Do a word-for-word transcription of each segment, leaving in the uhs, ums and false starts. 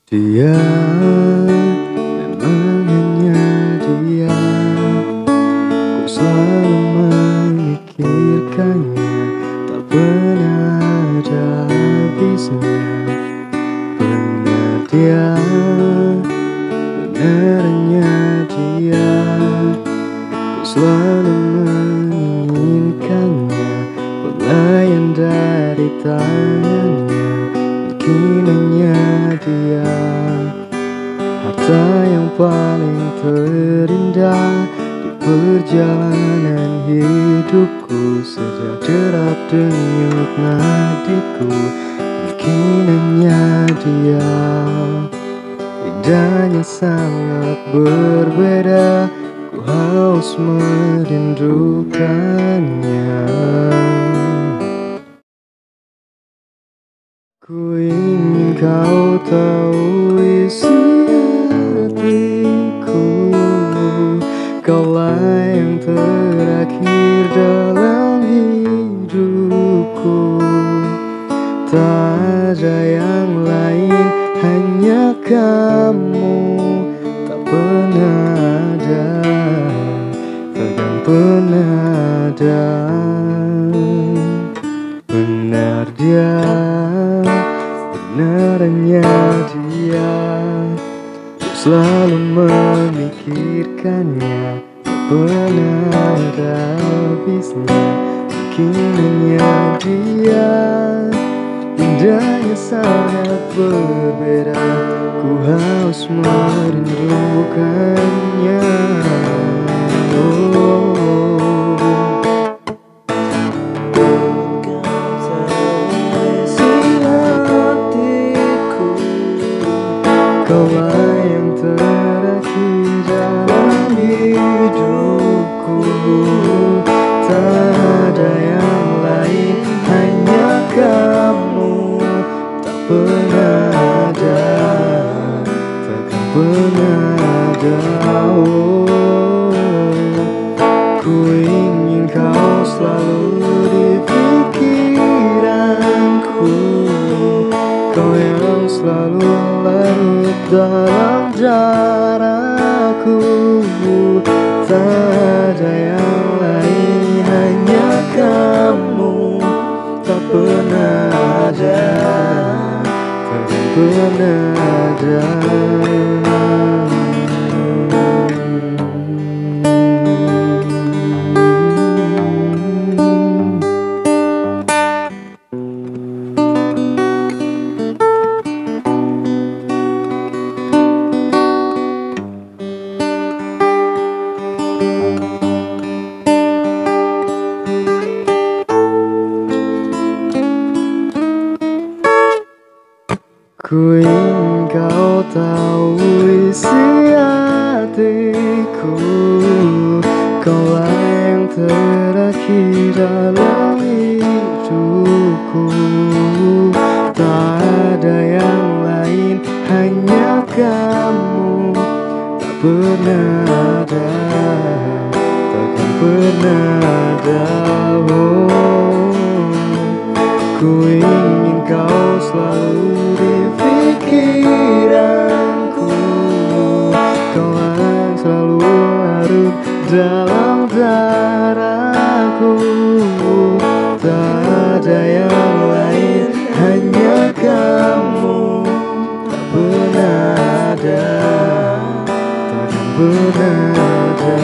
Dia memang hanya dia. Ku selalu memikirkannya, tak pernah ada habisnya. Benar dia, benarnya dia. Ku selalu menginginkannya, pelayan dari tangannya. Mungkin hanya dia, harta yang paling terindah di perjalanan hidupku. Sejak derap denyut nadiku, mungkin hanya dia. Indahnya sangat berbeda, ku haus merindukannya. Ku ingin kau tahu isi hatiku, kaulah yang terakhir dalam hidupku. Tak ada yang lain, hanya kamu. Tak pernah ada, takkan pernah ada. Benar dia, benarnya dia. Ku selalu memikirkannya, tak pernah ada habisnya. Mungkin hanya dia, indahnya sangat berbeda, ku haus merindukannya. Oh. Kaulah yang terakhir dalam hidupku. Tak ada yang lain, hanya kamu. Tak pernah ada, takkan pernah ada. Oh, ku ingin kau selalu di pikiranku, kau yang selalu larut dalam darahku. Tak ada yang lain, hanya kamu. Tak pernah ada, takkan pernah ada. Ku ingin kau tahu isi hatiku, kaulah yang terakhir dalam hidupku. Tak ada yang lain, hanya kamu. Tak pernah ada, takkan pernah ada. Oh, ku ingin kau selalu di pikiranku, kau yang selalu larut dalam darahku. Tak ada yang lain, hanya kamu. Tak pernah ada, takkan pernah ada.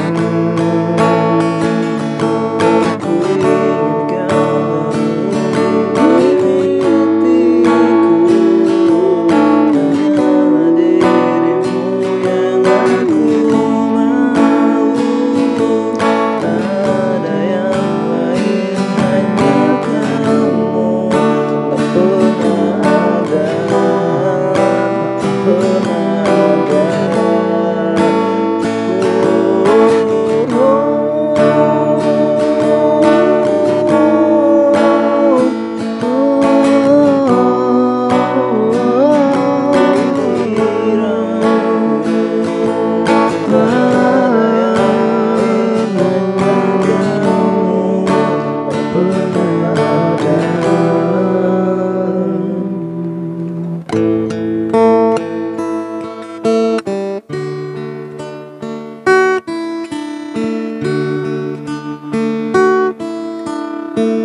Kamu Thank